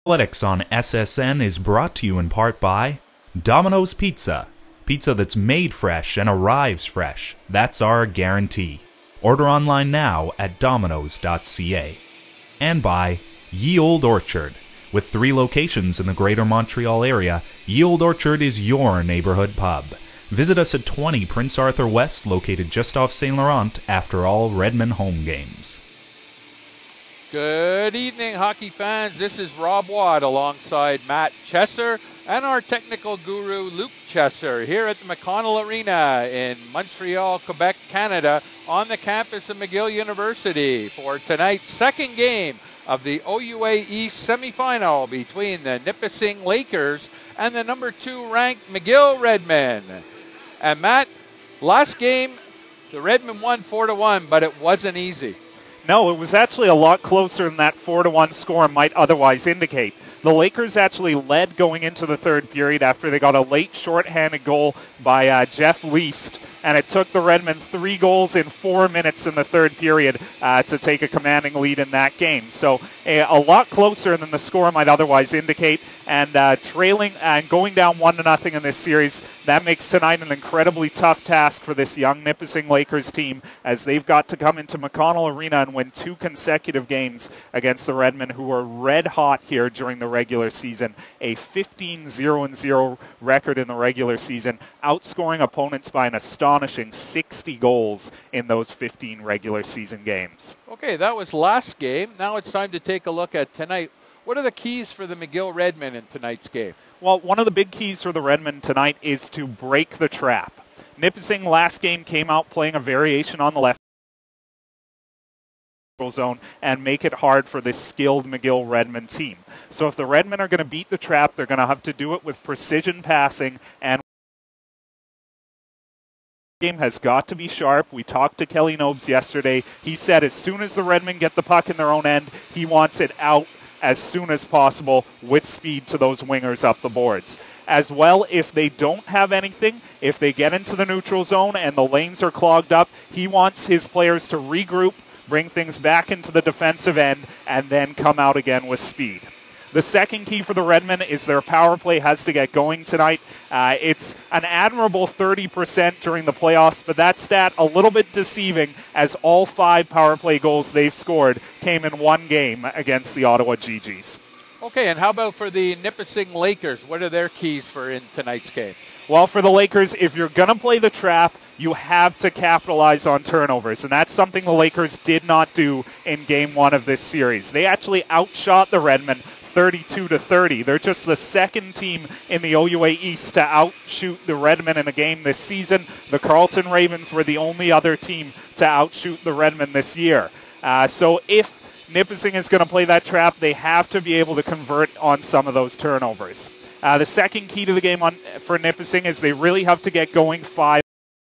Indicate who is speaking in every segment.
Speaker 1: Athletics on SSN is brought to you in part by Domino's Pizza. Pizza that's made fresh and arrives fresh. That's our guarantee. Order online now at dominos.ca. And by Ye Old Orchard. With 3 locations in the greater Montreal area, Ye Old Orchard is your neighborhood pub. Visit us at 20 Prince Arthur West, located just off St. Laurent, after all Redmen home games.
Speaker 2: Good evening, hockey fans. This is Rob Watt alongside Matt Chesser and our technical guru, Luke Chesser, here at the McConnell Arena in Montreal, Quebec, Canada, on the campus of McGill University for tonight's second game of the OUA East semifinal between the Nipissing Lakers and the number 2 ranked McGill Redmen. And Matt, last game, the Redmen won 4-1, but it wasn't easy.
Speaker 3: No, it was actually a lot closer than that 4-1 score might otherwise indicate. The Lakers actually led going into the third period after they got a late shorthanded goal by Jeff Least, and it took the Redmen 3 goals in 4 minutes in the third period to take a commanding lead in that game. So a lot closer than the score might otherwise indicate, and trailing and going down 1-0 in this series, that makes tonight an incredibly tough task for this young Nipissing Lakers team, as they've got to come into McConnell Arena and win 2 consecutive games against the Redmen, who are red hot here during the regular season. A 15-0-0 record in the regular season, outscoring opponents by an astonishing 60 goals in those 15 regular season games.
Speaker 2: Okay, that was last game. Now it's time to take a look at tonight. What are the keys for the McGill Redmen in tonight's game?
Speaker 3: Well, one of the big keys for the Redmen tonight is to break the trap. Nipissing last game came out playing a variation on the left zone and make it hard for this skilled McGill Redmen team. So if the Redmen are going to beat the trap, they're going to have to do it with precision passing, and game has got to be sharp. We talked to Kelly Nobes yesterday. He said as soon as the Redmen get the puck in their own end, he wants it out as soon as possible with speed to those wingers up the boards. As well, if they don't have anything, if they get into the neutral zone and the lanes are clogged up, he wants his players to regroup, bring things back into the defensive end, and then come out again with speed. The second key for the Redmen is their power play has to get going tonight. It's an admirable 30% during the playoffs, but that stat a little bit deceiving, as all 5 power play goals they've scored came in one game against the Ottawa GGs.
Speaker 2: Okay, and how about for the Nipissing Lakers? What are their keys for in tonight's game?
Speaker 3: Well, for the Lakers, if you're going to play the trap, you have to capitalize on turnovers, and that's something the Lakers did not do in Game 1 of this series. They actually outshot the Redmen 32-30. They're just the second team in the OUA East to outshoot the Redmen in a game this season. The Carleton Ravens were the only other team to outshoot the Redmen this year. So if Nipissing is going to play that trap, they have to be able to convert on some of those turnovers. The second key to the game for Nipissing is they really have to get going 5.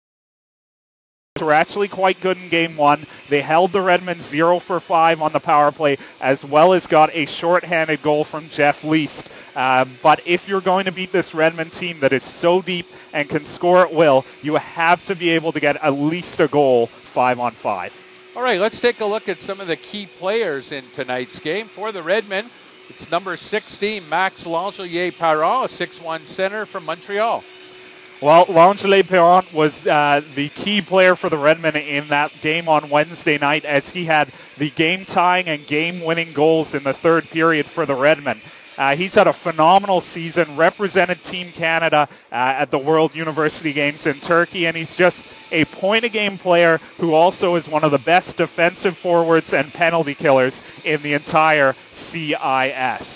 Speaker 3: Were actually quite good in Game 1. They held the Redmen 0 for 5 on the power play, as well as got a shorthanded goal from Jeff Least. But if you're going to beat this Redmen team that is so deep and can score at will, you have to be able to get at least a goal 5-on-5.
Speaker 2: All right, let's take a look at some of the key players in tonight's game. For the Redmen, it's number 16, Max Langelier-Parent, a 6'1 center from Montreal.
Speaker 3: Well, Langelier-Parent was the key player for the Redmen in that game on Wednesday night, as he had the game-tying and game-winning goals in the third period for the Redmen. He's had a phenomenal season, represented Team Canada at the World University Games in Turkey, and he's just a point-a-game player who also is one of the best defensive forwards and penalty killers in the entire CIS.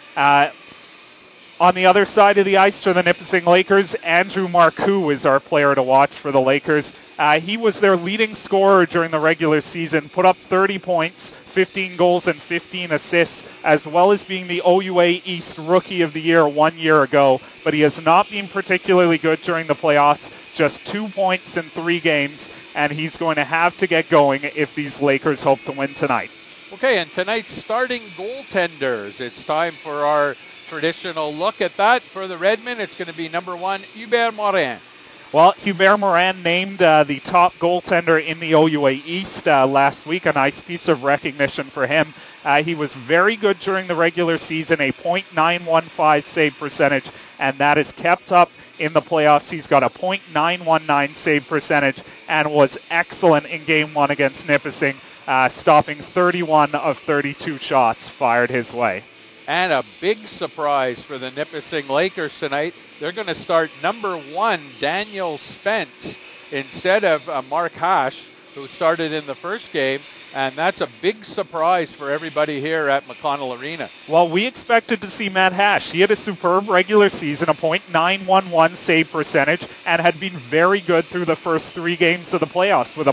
Speaker 3: On the other side of the ice for the Nipissing Lakers, Andrew Marcoux is our player to watch for the Lakers. He was their leading scorer during the regular season, put up 30 points, 15 goals and 15 assists, as well as being the OUA East Rookie of the Year 1 year ago. But he has not been particularly good during the playoffs, just 2 points in 3 games, and he's going to have to get going if these Lakers hope to win tonight.
Speaker 2: Okay, and tonight's starting goaltenders. It's time for our traditional look at that. For the Redmen, it's going to be number 1, Hubert Morin.
Speaker 3: Well, Hubert Morin named the top goaltender in the OUA East last week. A nice piece of recognition for him. He was very good during the regular season, a .915 save percentage, and that is kept up in the playoffs. He's got a .919 save percentage and was excellent in Game 1 against Nipissing, stopping 31 of 32 shots fired his way.
Speaker 2: And a big surprise for the Nipissing Lakers tonight. They're going to start number 1, Daniel Spence, instead of Mark Hash, who started in the first game. And that's a big surprise for everybody here at McConnell Arena.
Speaker 3: Well, we expected to see Matt Hash. He had a superb regular season, a .911 save percentage, and had been very good through the first 3 games of the playoffs with a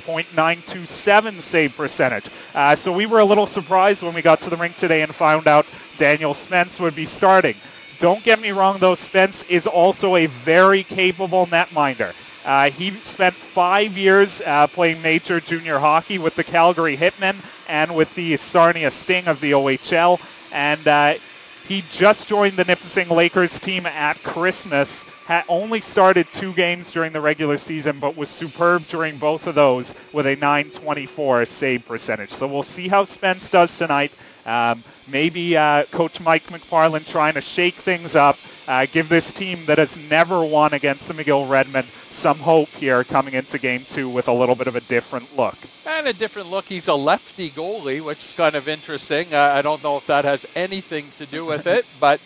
Speaker 3: .927 save percentage. So we were a little surprised when we got to the rink today and found out Daniel Spence would be starting. Don't get me wrong, though, Spence is also a very capable netminder. He spent 5 years playing major junior hockey with the Calgary Hitmen and with the Sarnia Sting of the OHL. And he just joined the Nipissing Lakers team at Christmas. Only started 2 games during the regular season, but was superb during both of those with a .924 save percentage. So we'll see how Spence does tonight. Maybe Coach Mike McFarland trying to shake things up, give this team that has never won against the McGill Redmen some hope here coming into Game 2 with a little bit of a different look.
Speaker 2: And a different look. He's a lefty goalie, which is kind of interesting. I don't know if that has anything to do with it, but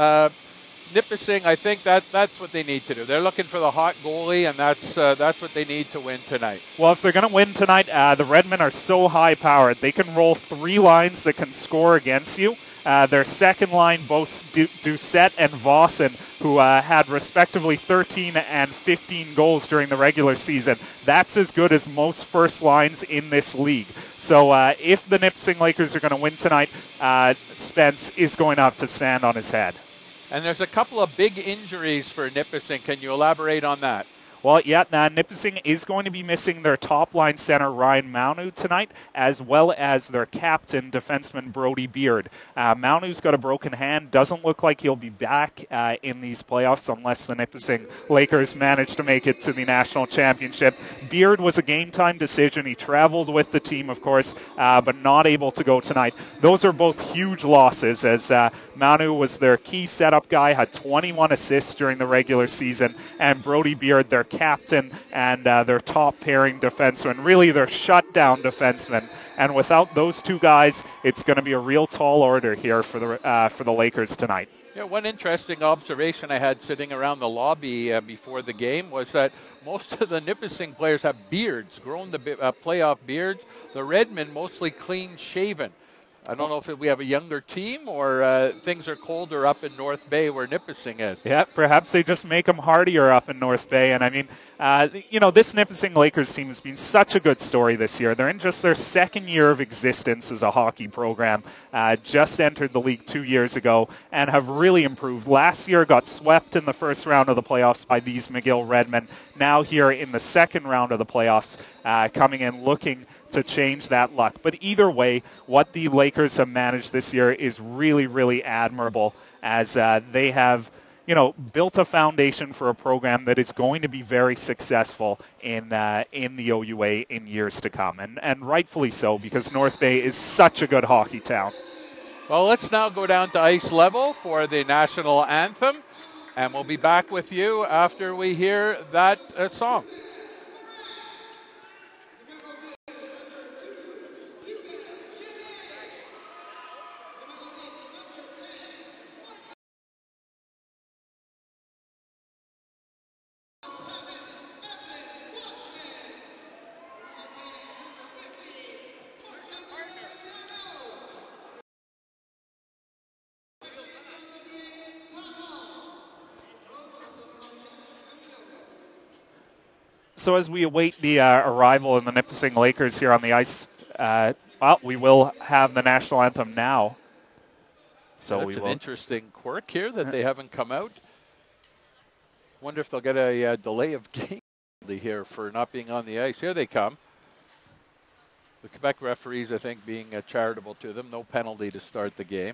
Speaker 2: Nipissing, I think that's what they need to do. They're looking for the hot goalie, and that's what they need to win tonight.
Speaker 3: Well, if they're going to win tonight, the Redmen are so high-powered. They can roll 3 lines that can score against you. Their second line boasts Doucette and Vossen, who had respectively 13 and 15 goals during the regular season. That's as good as most first lines in this league. So if the Nipissing Lakers are going to win tonight, Spence is going to have to stand on his head.
Speaker 2: And there's a couple of big injuries for Nipissing. Can you elaborate on that?
Speaker 3: Well, yeah, Nipissing is going to be missing their top-line center, Ryan Maunu, tonight, as well as their captain, defenseman Brody Beard. Maunu's got a broken hand. Doesn't look like he'll be back in these playoffs unless the Nipissing Lakers manage to make it to the national championship. Beard was a game-time decision. He traveled with the team, of course, but not able to go tonight. Those are both huge losses, as Maunu was their key setup guy, had 21 assists during the regular season, and Brody Beard, their captain and their top pairing defenseman, really their shutdown defenseman. And without those 2 guys, it's going to be a real tall order here for the Lakers tonight.
Speaker 2: Yeah, one interesting observation I had sitting around the lobby before the game was that most of the Nipissing players have beards, grown the playoff beards. The Redmen mostly clean-shaven. I don't know if we have a younger team or things are colder up in North Bay where Nipissing is.
Speaker 3: Yeah, perhaps they just make them hardier up in North Bay. And I mean, this Nipissing Lakers team has been such a good story this year. They're in just their 2nd year of existence as a hockey program. Just entered the league 2 years ago and have really improved. Last year got swept in the first round of the playoffs by these McGill Redmen. Now here in the second round of the playoffs, coming in looking to change that luck. But either way, what the Lakers have managed this year is really, really admirable, as they have, built a foundation for a program that is going to be very successful in the OUA in years to come, and rightfully so, because North Bay is such a good hockey town.
Speaker 2: Well, let's now go down to ice level for the national anthem, and we'll be back with you after we hear that song.
Speaker 3: So as we await the arrival of the Nipissing Lakers here on the ice, we will have the national anthem now. So
Speaker 2: that's an interesting quirk here that they haven't come out. Wonder if they'll get a delay of game here for not being on the ice. Here they come. The Quebec referees, I think, being charitable to them. No penalty to start the game.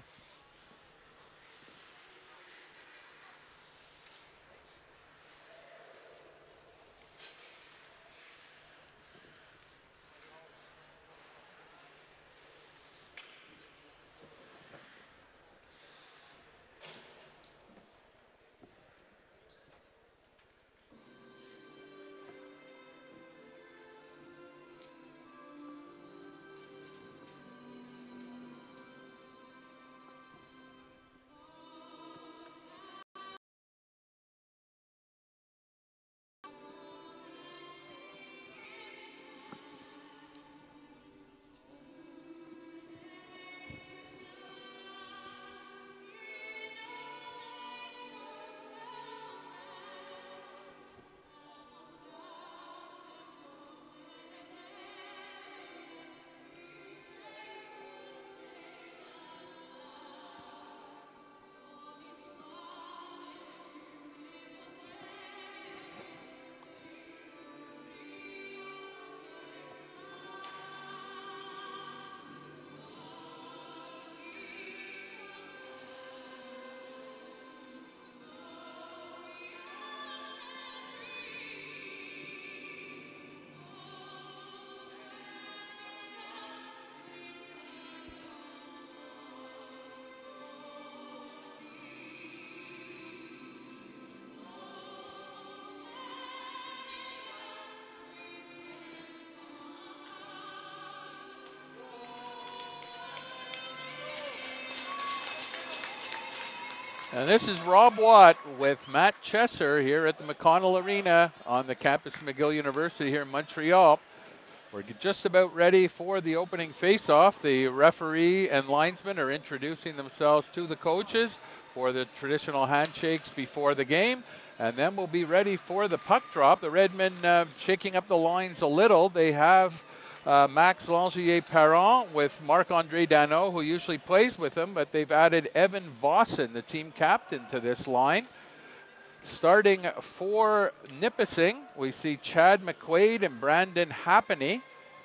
Speaker 2: And this is Rob Watt with Matt Chesser here at the McConnell Arena on the campus of McGill University here in Montreal. We're just about ready for the opening face-off. The referee and linesmen are introducing themselves to the coaches for the traditional handshakes before the game. And then we'll be ready for the puck drop. The Redmen shaking up the lines a little. They have Max Langier-Parent with Marc-Andre Dano, who usually plays with him, but they've added Evan Vossen, the team captain, to this line. Starting for Nipissing, we see Chad McQuaid and Brandon Happany.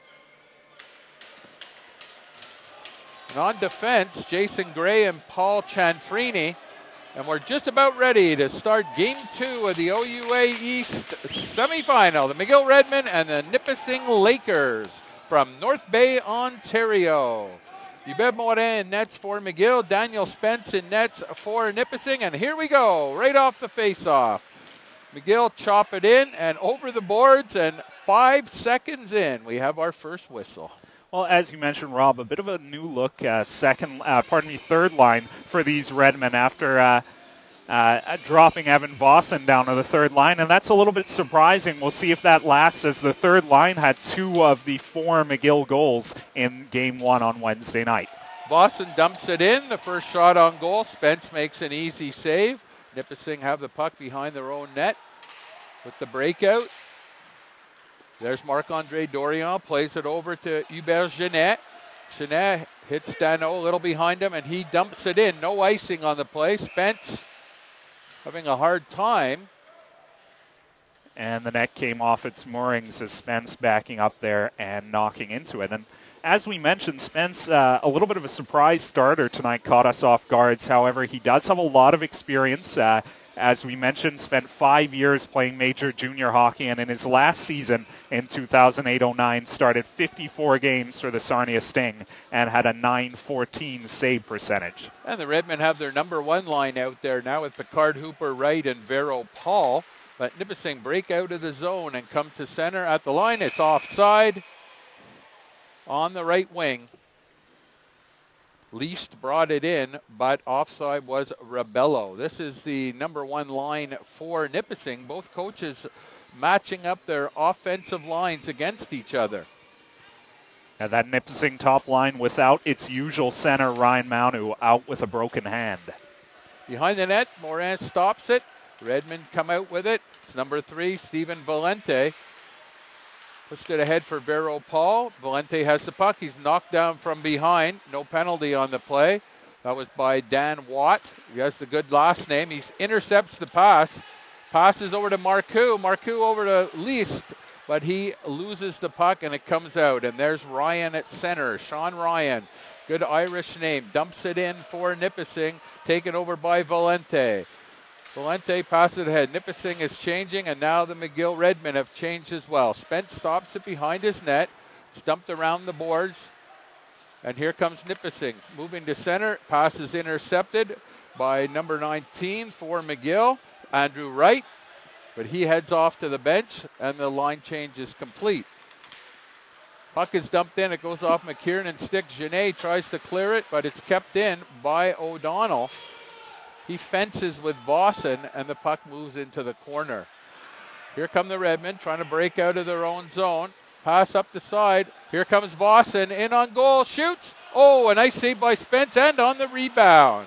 Speaker 2: And on defense, Jason Gray and Paul Chanfrini. And we're just about ready to start Game 2 of the OUA East semifinal. The McGill Redmen and the Nipissing Lakers from North Bay, Ontario. Yubeb Morin in nets for McGill. Daniel Spence in nets for Nipissing. And here we go, right off the face-off. McGill chop it in and over the boards, and 5 seconds in, we have our first whistle.
Speaker 3: Well, as you mentioned, Rob, a bit of a new look, third line for these Redmen after dropping Evan Vossen down to the third line, and that's a little bit surprising. We'll see if that lasts, as the third line had 2 of the 4 McGill goals in Game 1 on Wednesday night.
Speaker 2: Vossen dumps it in, the first shot on goal. Spence makes an easy save. Nipissing have the puck behind their own net with the breakout. There's Marc-Andre Dorion, plays it over to Hubert Genet. Genet hits Dano a little behind him, and he dumps it in. No icing on the play. Spence having a hard time.
Speaker 3: And the net came off its moorings as Spence backing up there and knocking into it. And as we mentioned, Spence, a little bit of a surprise starter tonight, caught us off guards. However, he does have a lot of experience. As we mentioned, spent 5 years playing major junior hockey, and in his last season in 2008-09, started 54 games for the Sarnia Sting and had a .914 save percentage.
Speaker 2: And the Redmen have their number 1 line out there now with Picard Hooper Wright and Vero Paul. But Nipissing break out of the zone and come to center at the line. It's offside on the right wing. Least brought it in, but offside was Rebello. This is the number 1 line for Nipissing. Both coaches matching up their offensive lines against each other.
Speaker 3: And that Nipissing top line without its usual center, Ryan Manu, out with a broken hand.
Speaker 2: Behind the net, Morin stops it. Redmen come out with it. It's number 3, Stephen Valente. Pushed it ahead for Vero Paul. Valente has the puck. He's knocked down from behind. No penalty on the play. That was by Dan Watt. He has the good last name. He intercepts the pass. Passes over to Marcoux. Marcoux over to Least, but he loses the puck and it comes out. And there's Ryan at center. Sean Ryan. Good Irish name. Dumps it in for Nipissing. Taken over by Valente. Valente passes it ahead. Nipissing is changing, and now the McGill Redmen have changed as well. Spence stops it behind his net. It's dumped around the boards. And here comes Nipissing. Moving to center. Pass is intercepted by number 19 for McGill, Andrew Wright. But he heads off to the bench, and the line change is complete. Puck is dumped in. It goes off McKiernan's stick. Genet tries to clear it, but it's kept in by O'Donnell. He fences with Vossen, and the puck moves into the corner. Here come the Redmen trying to break out of their own zone. Pass up the side. Here comes Vossen, in on goal, shoots. Oh, a nice save by Spence, and on the rebound.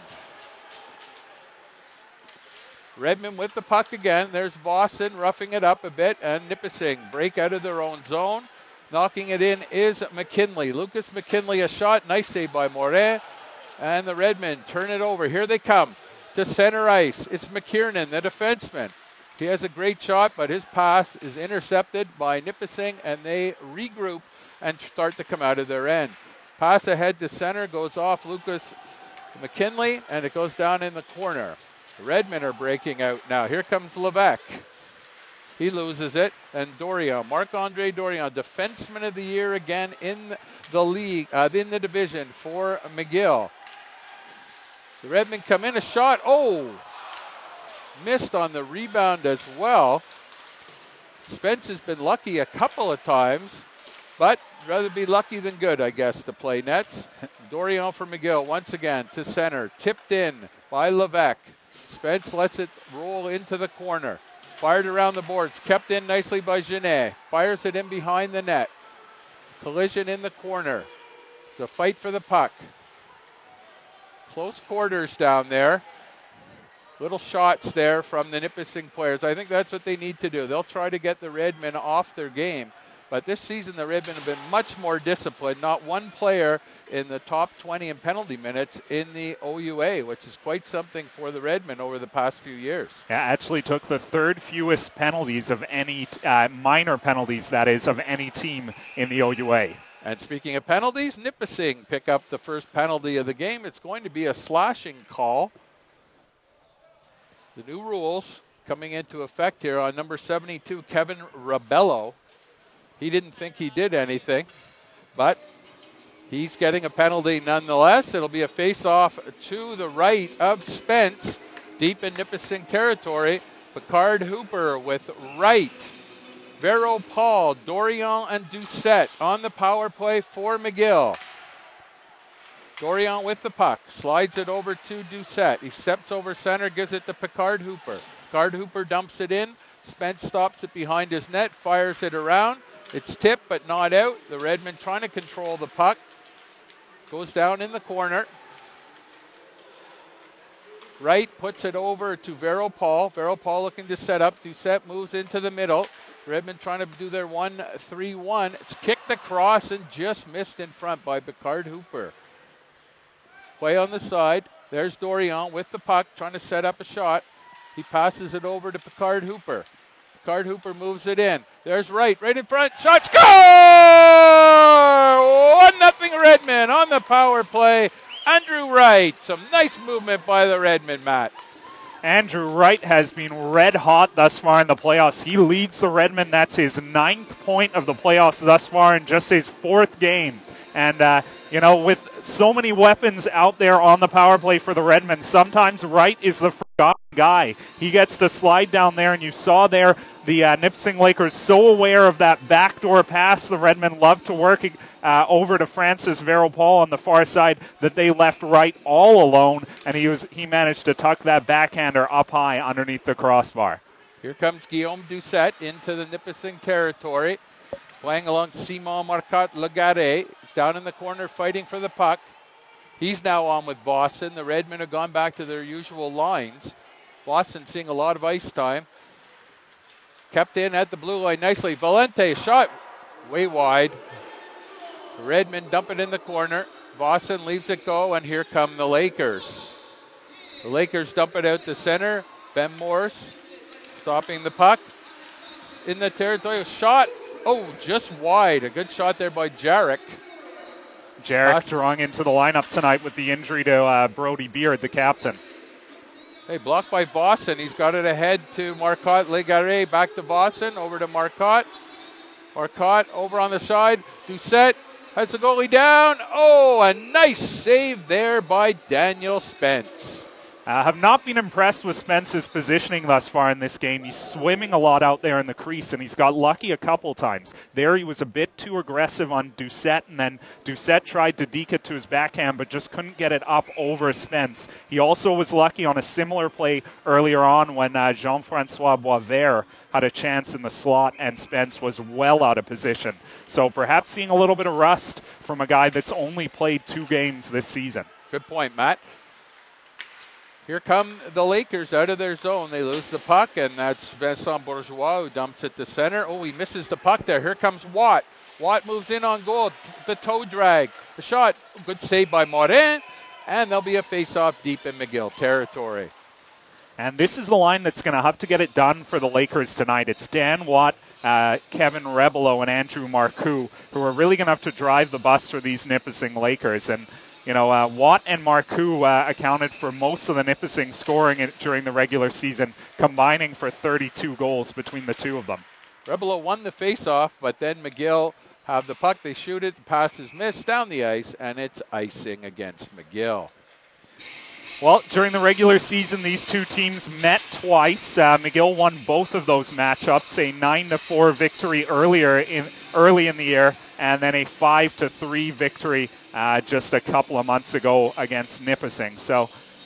Speaker 2: Redmen with the puck again. There's Vossen roughing it up a bit, and Nipissing break out of their own zone. Knocking it in is McKinley. Lucas McKinley, a shot. Nice save by Moret. And the Redmen turn it over. Here they come to center ice. It's McKiernan, the defenseman. He has a great shot, but his pass is intercepted by Nipissing, and they regroup and start to come out of their end. Pass ahead to center, goes off Lucas McKinley, and it goes down in the corner. The Redmen are breaking out now. Here comes Levesque. He loses it, and Dorion, Marc-Andre Dorion, defenseman of the year again in the league, in the division for McGill. The Redmen come in, a shot. Oh, missed on the rebound as well. Spence has been lucky a couple of times, but rather be lucky than good, I guess, to play nets. Dorion for McGill once again to center. Tipped in by Levesque. Spence lets it roll into the corner. Fired around the boards. Kept in nicely by Genet. Fires it in behind the net. Collision in the corner. It's a fight for the puck. Close quarters down there. Little shots there from the Nipissing players. I think that's what they need to do. They'll try to get the Redmen off their game. But this season, the Redmen have been much more disciplined. Not one player in the top 20 in penalty minutes in the OUA, which is quite something for the Redmen over the past few years.
Speaker 3: Yeah, actually took the third fewest penalties of any, minor penalties, that is, of any team in the OUA.
Speaker 2: And speaking of penalties, Nipissing pick up the first penalty of the game. It's going to be a slashing call. The new rules coming into effect here on number 72, Kevin Rabello. He didn't think he did anything, but he's getting a penalty nonetheless. It'll be a face-off to the right of Spence, deep in Nipissing territory. Picard Hooper with right. Vero Paul, Dorion, and Doucette on the power play for McGill. Dorion with the puck, slides it over to Doucette. He steps over center, gives it to Picard Hooper. Picard Hooper dumps it in. Spence stops it behind his net, fires it around. It's tipped but not out. The Redmen trying to control the puck. Goes down in the corner. Wright puts it over to Vero Paul. Vero Paul looking to set up. Doucette moves into the middle. Redmen trying to do their 1-3-1. It's kicked across and just missed in front by Picard Hooper. Play on the side. There's Dorion with the puck, trying to set up a shot. He passes it over to Picard Hooper. Picard Hooper moves it in. There's Wright in front. Shot, score! 1-0 Redmen on the power play. Andrew Wright. Some nice movement by the Redmen, Matt.
Speaker 3: Andrew Wright has been red hot thus far in the playoffs. He leads the Redmen. That's his 9th point of the playoffs thus far in just his 4th game. And, with so many weapons out there on the power play for the Redmen, sometimes Wright is the forgotten guy. He gets to slide down there, and you saw there the Nipissing Lakers so aware of that backdoor pass the Redmen love to work over to Francis Vero Paul on the far side that they left Wright all alone, and he managed to tuck that backhander up high underneath the crossbar.
Speaker 2: Here comes Guillaume Doucette into the Nipissing territory, playing along Simon Marcotte-Legaré. He's down in the corner fighting for the puck. He's now on with Boston. The Redmen have gone back to their usual lines. Boston seeing a lot of ice time. Kept in at the blue line nicely. Valente shot way wide. The Redmen dump it in the corner. Boston leaves it go, and here come the Lakers. The Lakers dump it out to center. Ben Morse stopping the puck. In the territory, shot. Oh, just wide. A good shot there by Jarek.
Speaker 3: Jarek drawing into the lineup tonight with the injury to Brody Beard, the captain.
Speaker 2: Hey, blocked by Boston. He's got it ahead to Marcotte-Legaré. Back to Boston. Over to Marcotte. Marcotte over on the side. Doucette has the goalie down. Oh, a nice save there by Daniel Spence.
Speaker 3: Have not been impressed with Spence's positioning thus far in this game. He's swimming a lot out there in the crease, and he's got lucky a couple times. There he was a bit too aggressive on Doucette, and then Doucette tried to deke it to his backhand, but just couldn't get it up over Spence. He also was lucky on a similar play earlier on when Jean-Francois Boisvert had a chance in the slot, and Spence was well out of position. So perhaps seeing a little bit of rust from a guy that's only played 2 games this season.
Speaker 2: Good point, Matt. Here come the Lakers out of their zone. They lose the puck, and that's Vincent Bourgeois who dumps it to center. Oh, he misses the puck there. Here comes Watt. Watt moves in on goal. The toe drag. The shot. Good save by Morin. And there'll be a face-off deep in McGill territory.
Speaker 3: And this is the line that's going to have to get it done for the Lakers tonight. It's Dan Watt, Kevin Rebelo, and Andrew Marcoux, who are really going to have to drive the bus for these Nipissing Lakers. And Watt and Marcoux accounted for most of the Nipissing scoring during the regular season, combining for 32 goals between the two of them.
Speaker 2: Rebelo won the face-off, but then McGill have the puck. They shoot it, the pass is missed down the ice, and it's icing against McGill.
Speaker 3: Well, during the regular season, these two teams met twice. McGill won both of those matchups, a 9-4 victory early in the year, and then a 5-3 victory just a couple of months ago against Nipissing. So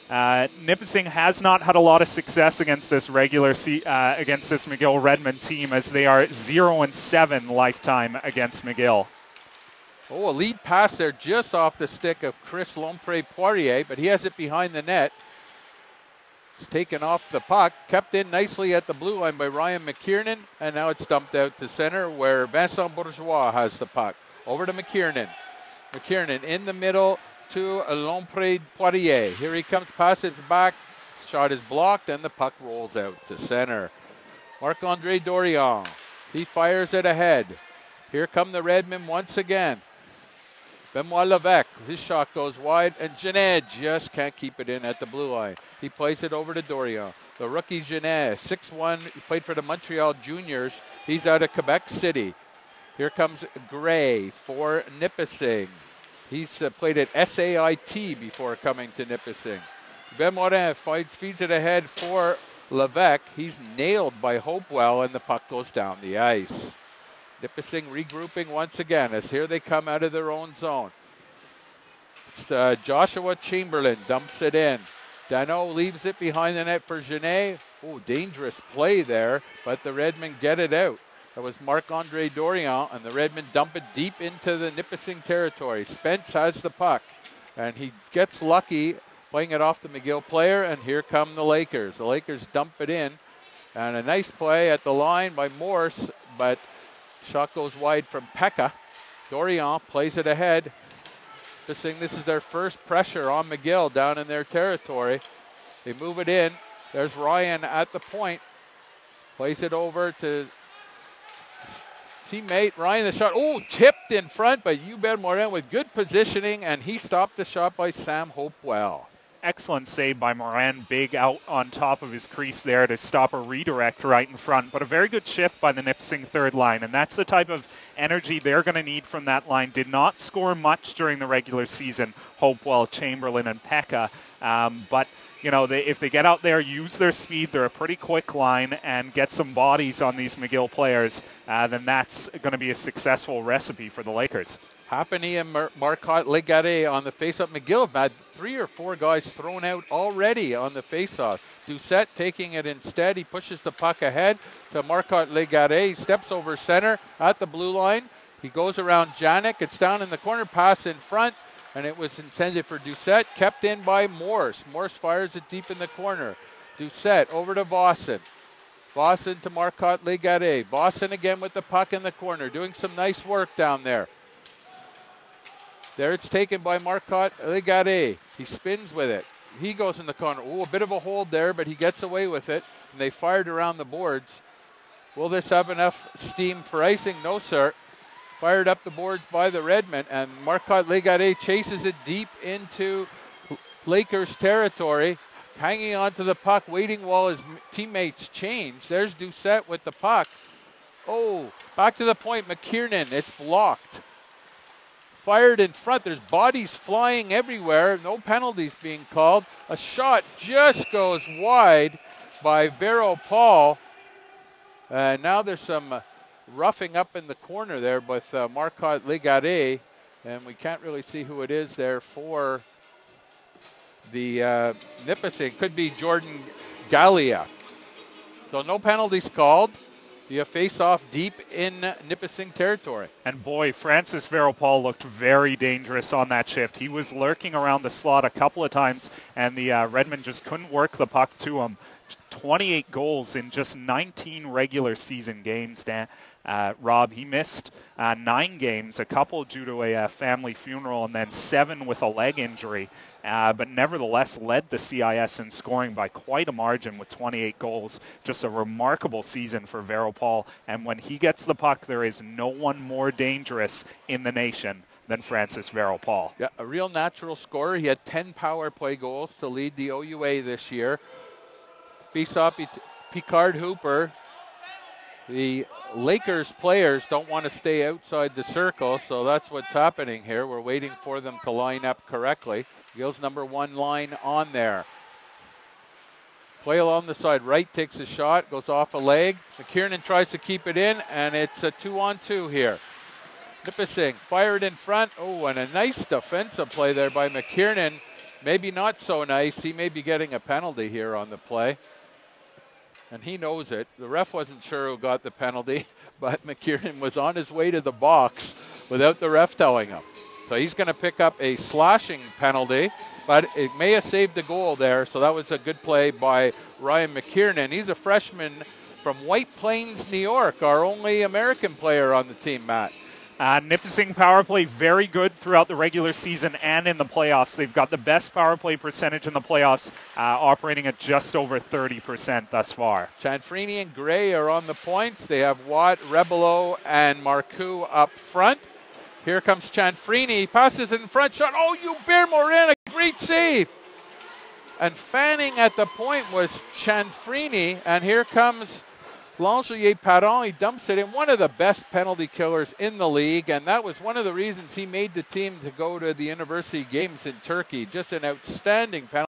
Speaker 3: Nipissing has not had a lot of success against this against this McGill Redmen team, as they are 0-7 lifetime against McGill.
Speaker 2: Oh, a lead pass there just off the stick of Chris Lompré-Poirier, but he has it behind the net. It's taken off the puck, kept in nicely at the blue line by Ryan McKiernan, and now it's dumped out to center where Vincent Bourgeois has the puck. Over to McKiernan. McKiernan in the middle to Lompré-Poirier. Here he comes, passes back, shot is blocked, and the puck rolls out to center. Marc-Andre Dorion, he fires it ahead. Here come the Redmen once again. Benoit Levesque, his shot goes wide, and Genet just can't keep it in at the blue line. He plays it over to Dorion. The rookie Genet, 6'1", he played for the Montreal Juniors. He's out of Quebec City. Here comes Gray for Nipissing. He's played at SAIT before coming to Nipissing. Ben Morin feeds it ahead for Levesque. He's nailed by Hopewell, and the puck goes down the ice. Nipissing regrouping once again as here they come out of their own zone. It's Joshua Chamberlain dumps it in. Dano leaves it behind the net for Genet. Oh, dangerous play there, but the Redmen get it out. That was Marc-Andre Dorion, and the Redmen dump it deep into the Nipissing territory. Spence has the puck, and he gets lucky playing it off the McGill player, and here come the Lakers. The Lakers dump it in, and a nice play at the line by Morse, but shot goes wide from Pekka. Dorion plays it ahead. This is their first pressure on McGill down in their territory. They move it in. There's Ryan at the point. Plays it over to teammate Ryan. The shot, tipped in front by Hubert Morin with good positioning, and he stopped the shot by Sam Hopewell.
Speaker 3: Excellent save by Moran, big out on top of his crease there to stop a redirect right in front. But a very good shift by the Nipissing third line, and that's the type of energy they're going to need from that line. Did not score much during the regular season, Hopewell, Chamberlain, and Pekka. But, if they get out there, use their speed, they're a pretty quick line, and get some bodies on these McGill players, then that's going to be a successful recipe for the Lakers.
Speaker 2: Happany and Marcotte Legaret on the faceoff. McGill have had 3 or 4 guys thrown out already on the faceoff. Doucette taking it instead. He pushes the puck ahead to Marcotte Legaret. He steps over center at the blue line. He goes around Janik. It's down in the corner, pass in front, and it was intended for Doucette. Kept in by Morse. Morse fires it deep in the corner. Doucette over to Vossen. Vossen to Marcotte Legaret. Vossen again with the puck in the corner, doing some nice work down there. There it's taken by Marcotte Legaret. He spins with it. He goes in the corner. A bit of a hold there, but he gets away with it. And they fired around the boards. Will this have enough steam for icing? No, sir. Fired up the boards by the Redmen, and Marcotte Legaret chases it deep into Lakers territory, hanging onto the puck, waiting while his teammates change. There's Doucette with the puck. Back to the point, McKiernan. It's blocked. Fired in front. There's bodies flying everywhere. No penalties being called. A shot just goes wide by Vero Paul. Now there's some roughing up in the corner there with Marcotte Legaret, and we can't really see who it is there for the Nipissing. Could be Jordan Gallia. So no penalties called. You face off deep in Nipissing territory.
Speaker 3: And boy, Francis Vero-Paul looked very dangerous on that shift. He was lurking around the slot a couple of times, and the Redmen just couldn't work the puck to him. 28 goals in just 19 regular season games, Dan. Rob, he missed 9 games, a couple due to a family funeral, and then 7 with a leg injury, but nevertheless led the CIS in scoring by quite a margin with 28 goals. Just a remarkable season for Vero-Paul, and when he gets the puck, there is no one more dangerous in the nation than Francis Vero-Paul.
Speaker 2: Yeah, a real natural scorer. He had 10 power play goals to lead the OUA this year. Face-off, Picard Hooper. The Lakers players don't want to stay outside the circle, so that's what's happening here. We're waiting for them to line up correctly. Gill's number 1 line on there. Play along the side. Wright takes a shot, goes off a leg. McKiernan tries to keep it in, and it's a 2-on-2 here. Nipissing fired in front. And a nice defensive play there by McKiernan. maybe not so nice. He may be getting a penalty here on the play. And he knows it. The ref wasn't sure who got the penalty, but McKiernan was on his way to the box without the ref telling him. So he's going to pick up a slashing penalty, but it may have saved the goal there. So that was a good play by Ryan McKiernan. He's a freshman from White Plains, New York, our only American player on the team, Matt.
Speaker 3: Nipissing power play very good throughout the regular season and in the playoffs. They've got the best power play percentage in the playoffs, operating at just over 30% thus far.
Speaker 2: Chanfrini and Gray are on the points. They have Watt, Rebelo, and Marcoux up front. Here comes Chanfrini. Passes in front. Shot. Oh, Hubert Morin, a great save. And fanning at the point was Chanfrini. And here comes Langelier-Padon. He dumps it in. One of the best penalty killers in the league. And that was one of the reasons he made the team to go to the University Games in Turkey. Just an outstanding penalty.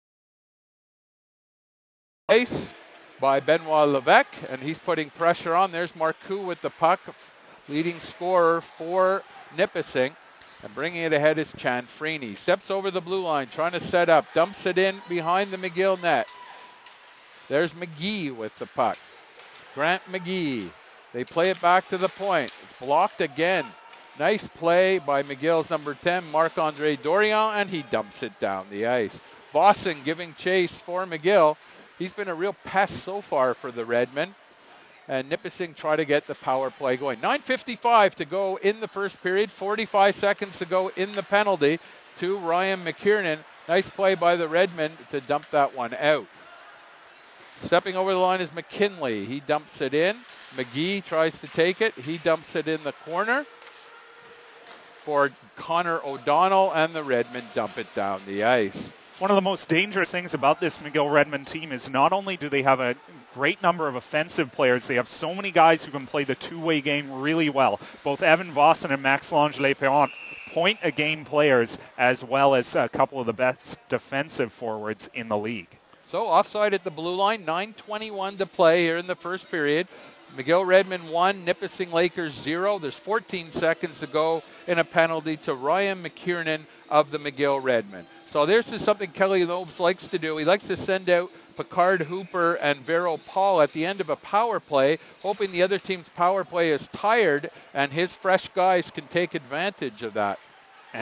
Speaker 2: Ace by Benoit Levesque. And he's putting pressure on. There's Marcoux with the puck. Leading scorer for Nipissing, and bringing it ahead is Chanfrini. Steps over the blue line, trying to set up, dumps it in behind the McGill net. There's McGee with the puck. Grant McGee. They play it back to the point. It's blocked again. Nice play by McGill's number 10, Marc-Andre Dorion, and he dumps it down the ice. Boston giving chase for McGill. He's been a real pest so far for the Redmen. And Nipissing try to get the power play going. 9:55 to go in the first period. 45 seconds to go in the penalty to Ryan McKiernan. Nice play by the Redmen to dump that one out. Stepping over the line is McKinley. He dumps it in. McGee tries to take it. He dumps it in the corner for Connor O'Donnell, and the Redmen dump it down the ice.
Speaker 3: One of the most dangerous things about this McGill Redmen team is not only do they have a great number of offensive players, they have so many guys who can play the two-way game really well. Both Evan Vossen and Max Lange-Leperron point-a-game players, as well as a couple of the best defensive forwards in the league.
Speaker 2: So offside at the blue line, 9:21 to play here in the first period. McGill Redmen 1, Nipissing Lakers 0. There's 14 seconds to go in a penalty to Ryan McKiernan of the McGill Redmen. So there's just something Kelly Lobes likes to do. He likes to send out Picard Hooper and Vero Paul at the end of a power play, hoping the other team's power play is tired and his fresh guys can take advantage of that. And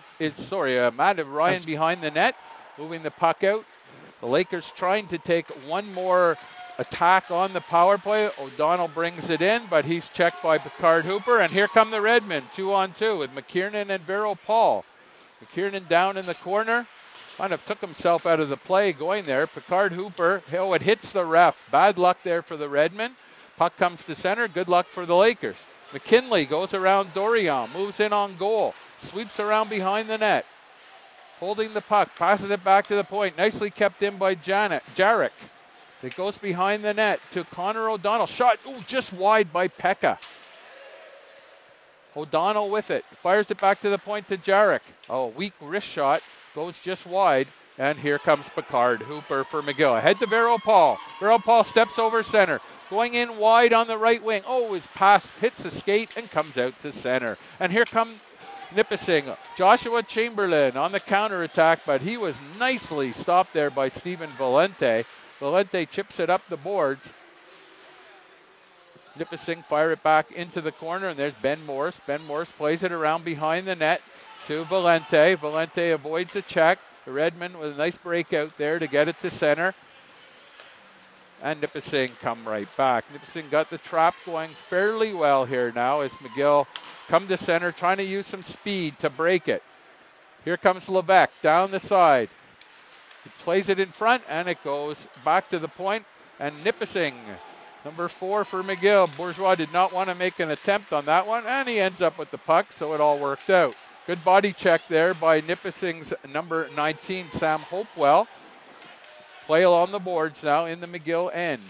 Speaker 2: Ryan behind the net, moving the puck out. The Lakers trying to take one more attack on the power play. O'Donnell brings it in, but he's checked by Picard Hooper. And here come the Redmen, 2-on-2 with McKiernan and Vero Paul. McKiernan down in the corner. Kind of took himself out of the play going there. Picard Hooper, it hits the ref. Bad luck there for the Redmen. Puck comes to center. Good luck for the Lakers. McKinley goes around Dorion, moves in on goal, sweeps around behind the net. Holding the puck, passes it back to the point. Nicely kept in by Jarek. It goes behind the net to Connor O'Donnell. Shot, just wide by Pekka. O'Donnell with it. Fires it back to the point to Jarek. Weak wrist shot. Goes just wide. And here comes Picard Hooper for McGill. Ahead to Vero Paul. Vero Paul steps over center. Going in wide on the right wing. His pass hits the skate and comes out to center. And here come Nipissing. Joshua Chamberlain on the counterattack, but he was nicely stopped there by Stephen Valente. Valente chips it up the boards. Nipissing fire it back into the corner, and there's Ben Morse. Ben Morse plays it around behind the net to Valente. Valente avoids the check. The Redmen with a nice breakout there to get it to center. And Nipissing come right back. Nipissing got the trap going fairly well here now as McGill come to center, trying to use some speed to break it. Here comes Levesque down the side. He plays it in front, and it goes back to the point. And Nipissing, number 4 for McGill. Bourgeois did not want to make an attempt on that one, and he ends up with the puck, so it all worked out. Good body check there by Nipissing's number 19, Sam Hopewell. Play along the boards now in the McGill end.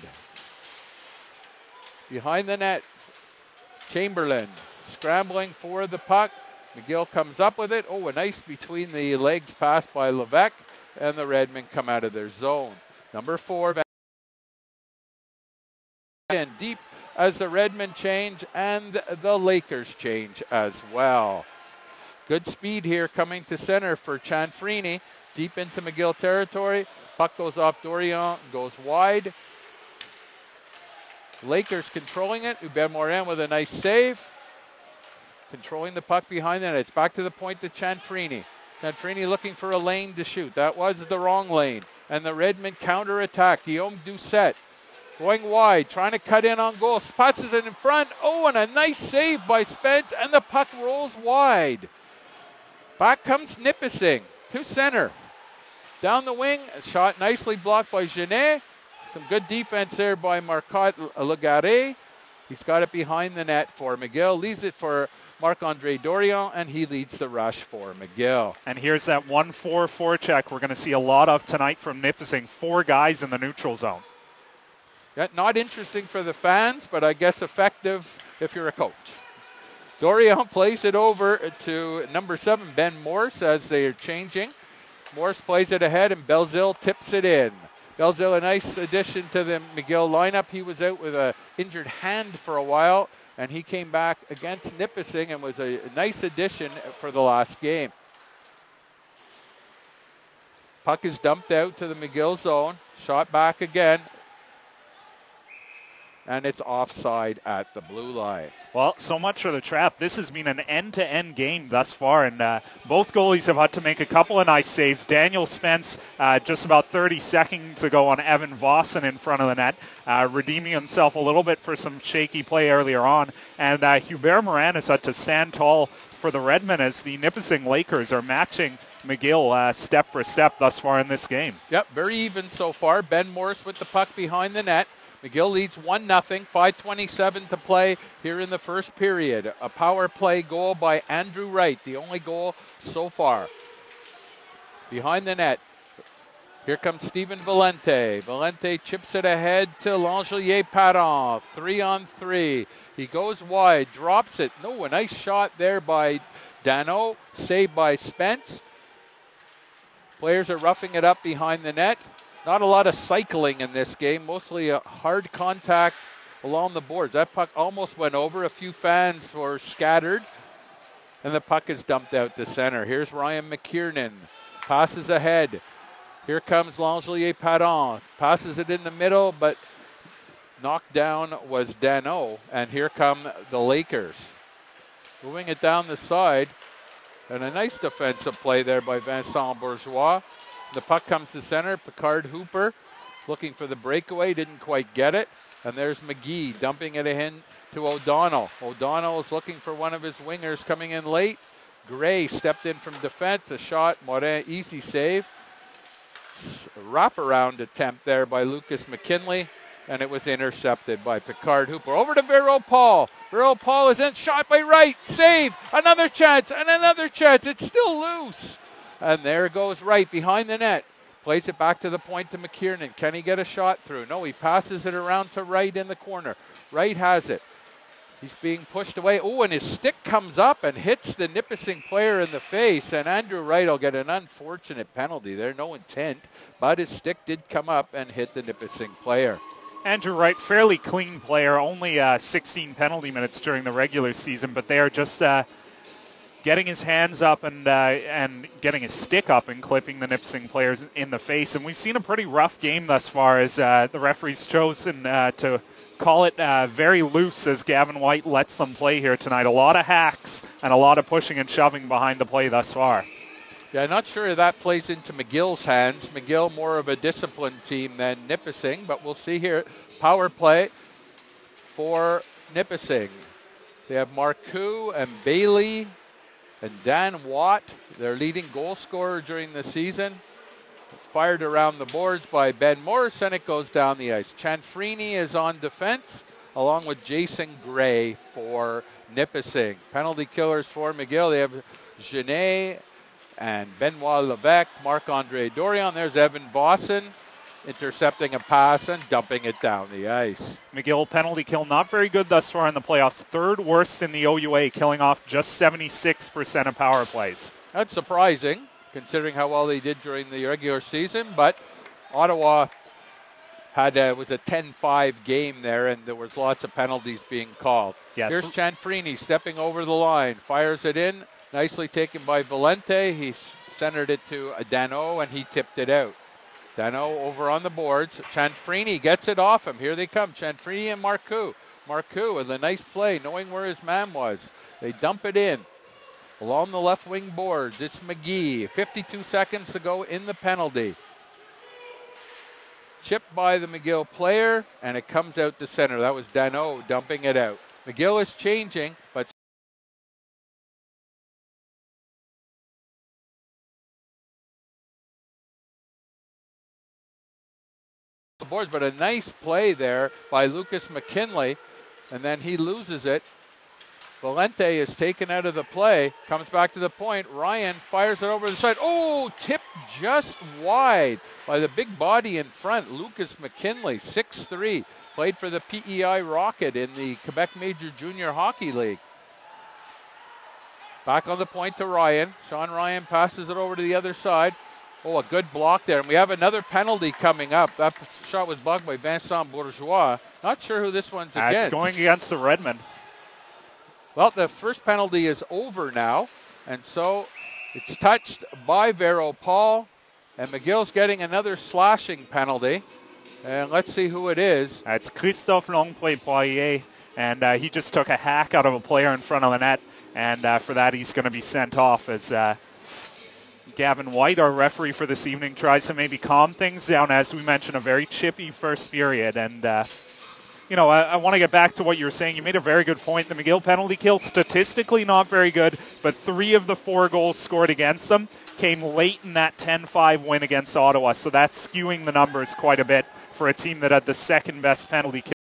Speaker 2: Behind the net, Chamberlain scrambling for the puck. McGill comes up with it. A nice between the legs pass by Levesque, and the Redmen come out of their zone. Number 4, and deep as the Redmen change and the Lakers change as well. Good speed here coming to center for Chanfrini. deep into McGill territory. Puck goes off Dorion, goes wide. Lakers controlling it. Hubert Morin with a nice save. Controlling the puck behind it. It's back to the point to Chanfrini. Chanfrini looking for a lane to shoot. That was the wrong lane. And the Redmen counterattack. Guillaume Doucette going wide, trying to cut in on goal. Passes it in front. Oh, and a nice save by Spence. And the puck rolls wide. Back comes Nipissing to center. Down the wing, a shot nicely blocked by Genet. Some good defense there by Marcotte Legare. He's got it behind the net for McGill. Leaves it for Marc-Andre Dorion, and he leads the rush for McGill.
Speaker 3: And here's that 1-4-4 check we're going to see a lot of tonight from Nipissing. 4 guys in the neutral zone.
Speaker 2: Yeah, not interesting for the fans, but I guess effective if you're a coach. Dorion plays it over to number 7, Ben Morse, as they are changing. Morse plays it ahead, and Belzile tips it in. Belzile, a nice addition to the McGill lineup. He was out with an injured hand for a while, and he came back against Nipissing and was a nice addition for the last game. Puck is dumped out to the McGill zone. Shot back again. And it's offside at the blue line.
Speaker 3: Well, so much for the trap. This has been an end-to-end game thus far, and both goalies have had to make a couple of nice saves. Daniel Spence, just about 30 seconds ago on Evan Vossen in front of the net, redeeming himself a little bit for some shaky play earlier on. And Hubert Morin has had to stand tall for the Redmen as the Nipissing Lakers are matching McGill step for step thus far in this game.
Speaker 2: Yep, very even so far. Ben Morse with the puck behind the net. McGill leads 1-0, 5:27 to play here in the first period. A power play goal by Andrew Wright, the only goal so far. Behind the net, here comes Stephen Valente. Valente chips it ahead to Langelier-Padon, 3-on-3. He goes wide, drops it. No, a nice shot there by Dano, saved by Spence. Players are roughing it up behind the net. Not a lot of cycling in this game, mostly a hard contact along the boards. That puck almost went over. A few fans were scattered, and the puck is dumped out to center. Here's Ryan McKiernan. Passes ahead. Here comes Langelier-Padon. Passes it in the middle, but knocked down was Dano, and here come the Lakers. Moving it down the side, and a nice defensive play there by Vincent Bourgeois. The puck comes to center. Picard Hooper looking for the breakaway. Didn't quite get it. And there's McGee dumping it in to O'Donnell. O'Donnell is looking for one of his wingers coming in late. Gray stepped in from defense. A shot. Morin, easy save. Wraparound attempt there by Lucas McKinley. And it was intercepted by Picard Hooper. Over to Vero Paul. Vero Paul is in. Shot by Wright. Save. Another chance. And another chance. It's still loose. And there goes Wright behind the net. Plays it back to the point to McKiernan. Can he get a shot through? No, he passes it around to Wright in the corner. Wright has it. He's being pushed away. Oh, and his stick comes up and hits the Nipissing player in the face. And Andrew Wright will get an unfortunate penalty there. No intent, but his stick did come up and hit the Nipissing player.
Speaker 3: Andrew Wright, fairly clean player, only 16 penalty minutes during the regular season, but they are just getting his hands up and getting his stick up and clipping the Nipissing players in the face. And we've seen a pretty rough game thus far as the referee's chosen to call it very loose as Gavin White lets them play here tonight. A lot of hacks and a lot of pushing and shoving behind the play thus far.
Speaker 2: Yeah, I'm not sure if that plays into McGill's hands. McGill more of a disciplined team than Nipissing, but we'll see here. Power play for Nipissing. They have Marcoux and Bailey and Dan Watt, their leading goal scorer during the season. It's fired around the boards by Ben Morris, and it goes down the ice. Chanfrini is on defense, along with Jason Gray for Nipissing. Penalty killers for McGill. They have Genet and Benoit Levesque, Marc-Andre Dorion. There's Evan Vossen intercepting a pass and dumping it down the ice.
Speaker 3: McGill penalty kill not very good thus far in the playoffs. Third worst in the OUA, killing off just 76% of power plays.
Speaker 2: That's surprising, considering how well they did during the regular season, but Ottawa was a 10-5 game there, and there was lots of penalties being called.
Speaker 3: Yes.
Speaker 2: Here's Chanfrini stepping over the line, fires it in, nicely taken by Valente. He centered it to Dano, and he tipped it out. Dano over on the boards. Chanfrini gets it off him. Here they come. Chanfrini and Marcoux. Marcoux with a nice play, knowing where his man was. They dump it in. Along the left wing boards, it's McGee. 52 seconds to go in the penalty. Chipped by the McGill player, and it comes out to center. That was Dano dumping it out. McGill is changing, but boards, but a nice play there by Lucas McKinley, and then he loses it. Valente is taken out of the play, comes back to the point. Ryan fires it over the side. Oh, tipped just wide by the big body in front. Lucas McKinley, 6'3", played for the PEI Rocket in the Quebec Major Junior Hockey League. Back on the point to Ryan. Sean Ryan passes it over to the other side. Oh, a good block there. And we have another penalty coming up. That shot was blocked by Vincent Bourgeois. Not sure who this one's against.
Speaker 3: It's going against the Redmen.
Speaker 2: Well, the first penalty is over now. And so it's touched by Vero Paul. And McGill's getting another slashing penalty. And let's see who it is.
Speaker 3: It's Christophe Longpré-Poirier. And he just took a hack out of a player in front of the net. And for that, he's going to be sent off as Gavin White, our referee for this evening, tries to maybe calm things down. As we mentioned, a very chippy first period. And, I want to get back to what you were saying. You made a very good point. The McGill penalty kill, statistically not very good, but 3 of the 4 goals scored against them came late in that 10-5 win against Ottawa. So that's skewing the numbers quite a bit for a team that had the second best penalty kill.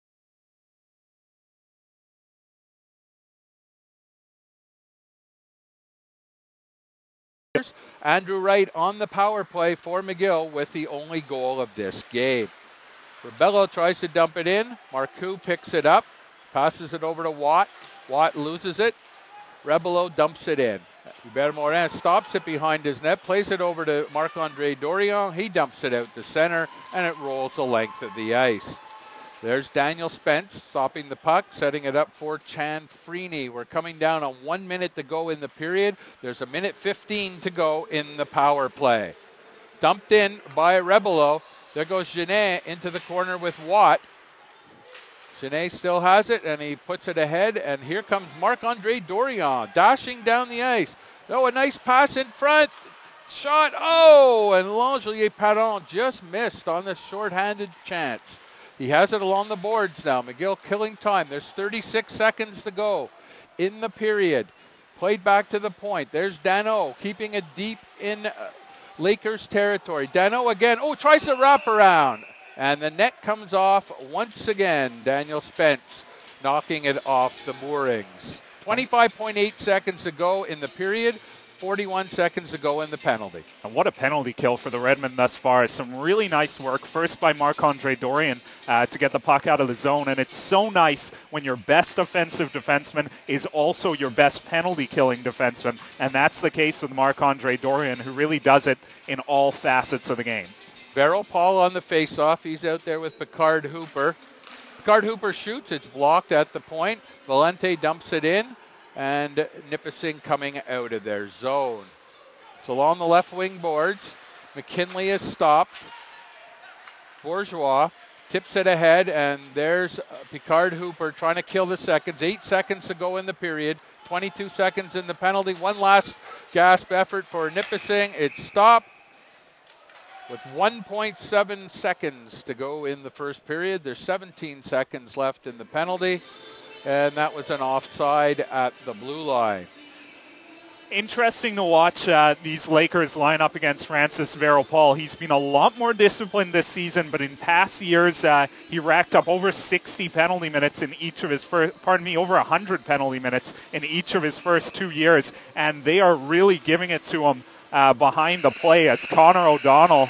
Speaker 2: Andrew Wright on the power play for McGill with the only goal of this game. Rebello tries to dump it in. Marcoux picks it up, passes it over to Watt. Watt loses it. Rebello dumps it in. Hubert Morin stops it behind his net, plays it over to Marc-Andre Dorion. He dumps it out to center, and it rolls the length of the ice. There's Daniel Spence stopping the puck, setting it up for Chanfrini. We're coming down on 1 minute to go in the period. There's 1:15 to go in the power play. Dumped in by Rebello. There goes Genet into the corner with Watt. Genet still has it, and he puts it ahead. And here comes Marc-Andre Dorion dashing down the ice. Oh, a nice pass in front. Shot. Oh, and Langelier Padon just missed on the shorthanded chance. He has it along the boards now. McGill killing time. There's 36 seconds to go in the period. Played back to the point. There's Dano keeping it deep in Lakers territory. Dano again. Oh, tries to wrap around. And the net comes off once again. Daniel Spence knocking it off the moorings. 25.8 seconds to go in the period. 41 seconds to go in the penalty.
Speaker 3: And what a penalty kill for the Redmen thus far. Some really nice work, first by Marc-Andre Dorion to get the puck out of the zone. And it's so nice when your best offensive defenseman is also your best penalty-killing defenseman. And that's the case with Marc-Andre Dorion, who really does it in all facets of the game.
Speaker 2: Vero Paul on the face-off. He's out there with Picard Hooper. Picard Hooper shoots. It's blocked at the point. Valente dumps it in. And Nipissing coming out of their zone. It's along the left wing boards. McKinley is stopped. Bourgeois tips it ahead, and there's Picard Hooper trying to kill the seconds. 8 seconds to go in the period. 22 seconds in the penalty. One last gasp effort for Nipissing. It's stopped with 1.7 seconds to go in the first period. There's 17 seconds left in the penalty. And that was an offside at the blue line.
Speaker 3: Interesting to watch these Lakers line up against Francis Vero-Paul. He's been a lot more disciplined this season, but in past years, he racked up over 60 penalty minutes in each of his over 100 penalty minutes in each of his first 2 years. And they are really giving it to him behind the play as Connor O'Donnell,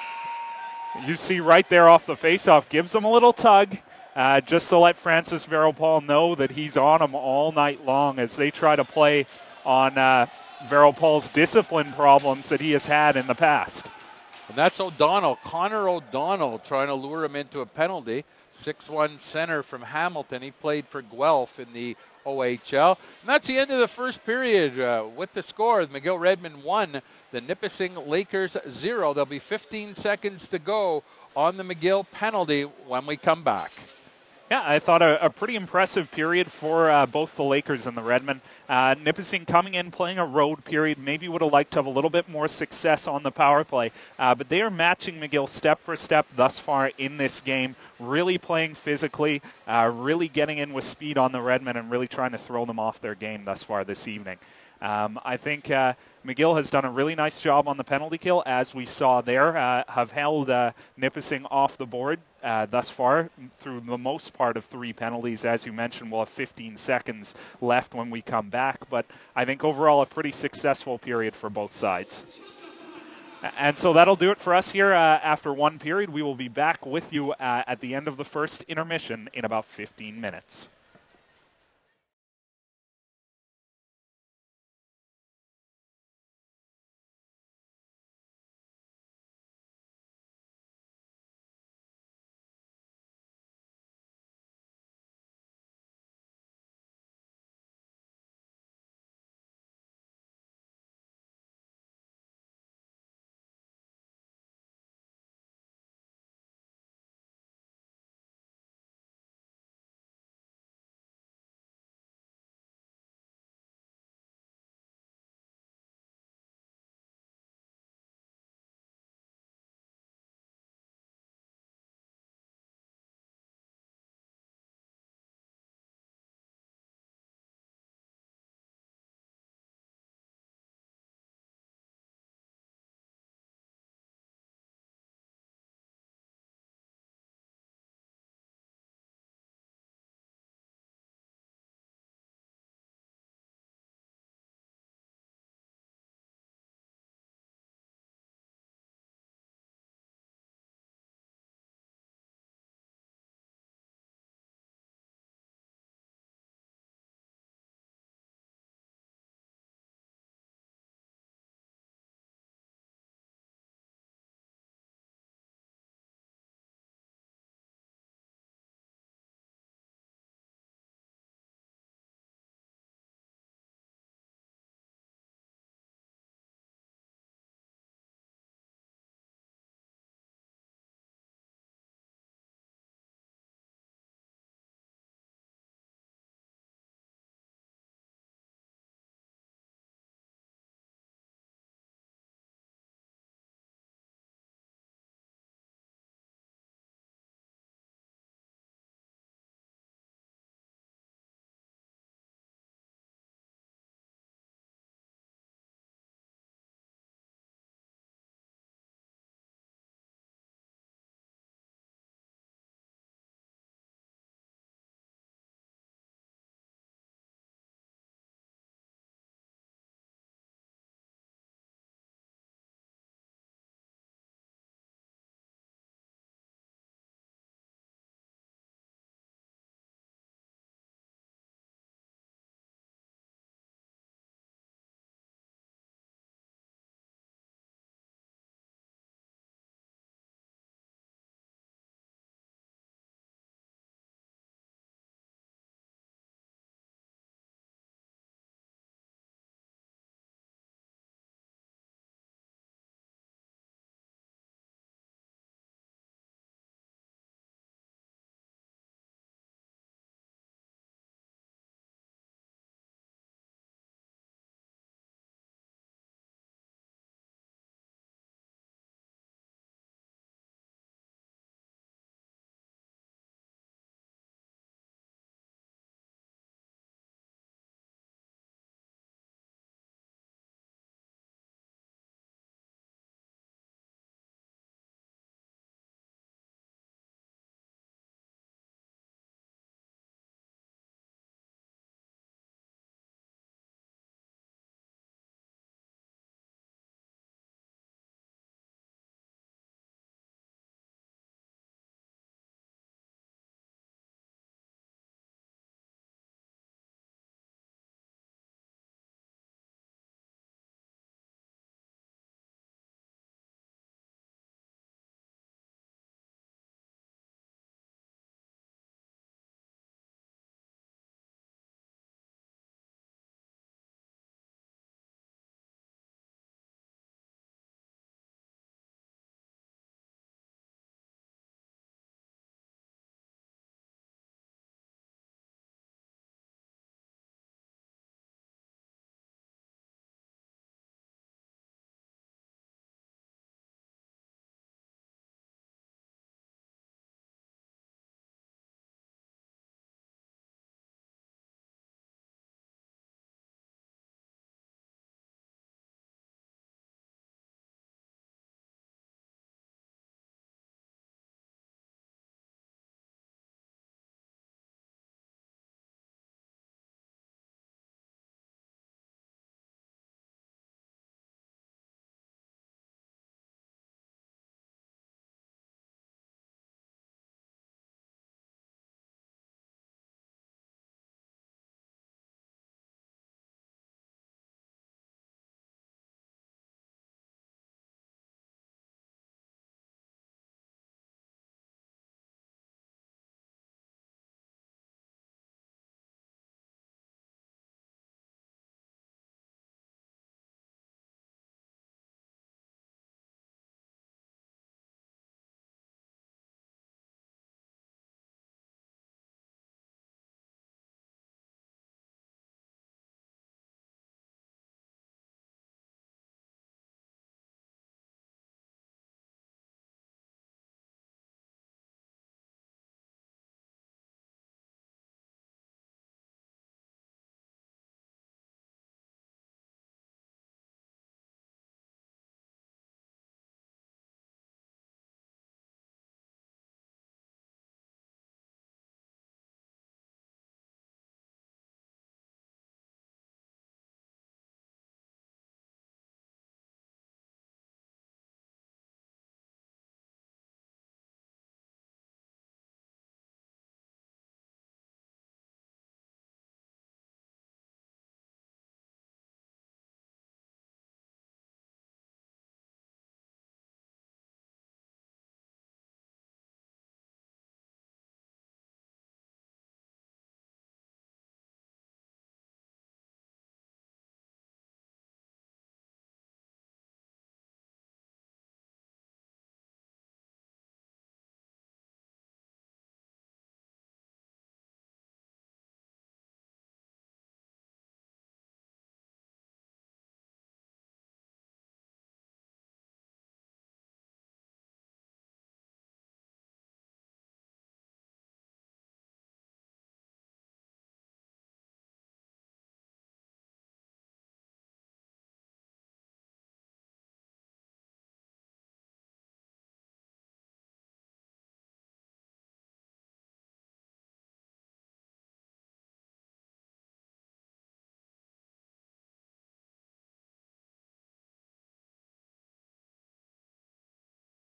Speaker 3: you see right there off the faceoff, gives him a little tug. Just to let Francis Vero-Paul know that he's on him all night long as they try to play on Vero-Paul's discipline problems that he has had in the past.
Speaker 2: And that's O'Donnell, Connor O'Donnell, trying to lure him into a penalty. 6'1" center from Hamilton. He played for Guelph in the OHL. And that's the end of the first period with the score. McGill Redmen 1, the Nipissing Lakers 0. There'll be 15 seconds to go on the McGill penalty when we come back.
Speaker 3: Yeah, I thought a pretty impressive period for both the Lakers and the Redmen. Nipissing coming in, playing a road period, maybe would have liked to have a little bit more success on the power play. But they are matching McGill step for step thus far in this game, really playing physically, really getting in with speed on the Redmen and really trying to throw them off their game thus far this evening. I think McGill has done a really nice job on the penalty kill, as we saw there, have held Nipissing off the board thus far through the most part of 3 penalties. As you mentioned, we'll have 15 seconds left when we come back, but I think overall a pretty successful period for both sides. And so that'll do it for us here after 1 period. We will be back with you at the end of the first intermission in about 15 minutes.